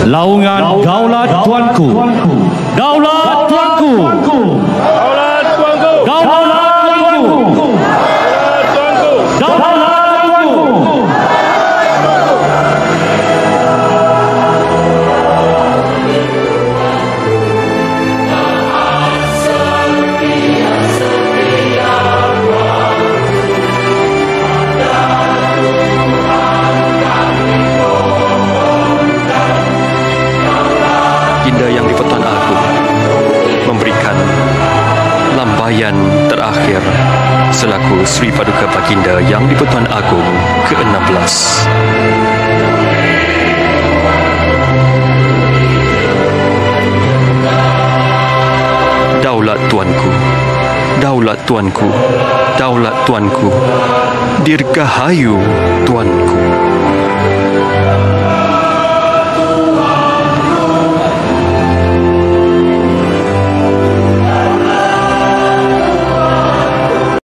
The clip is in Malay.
Laungan Daulat Tuanku. Daulat Tuanku. Daulat Tuanku. Daulat Tuanku. Daulat Tuanku. Baginda Yang di-Pertuan Agung memberikan lambaian terakhir selaku Sri Paduka Baginda Yang di-Pertuan Agung ke-16. Daulat Tuanku, daulat Tuanku, daulat Tuanku, dirgahayu Tuan.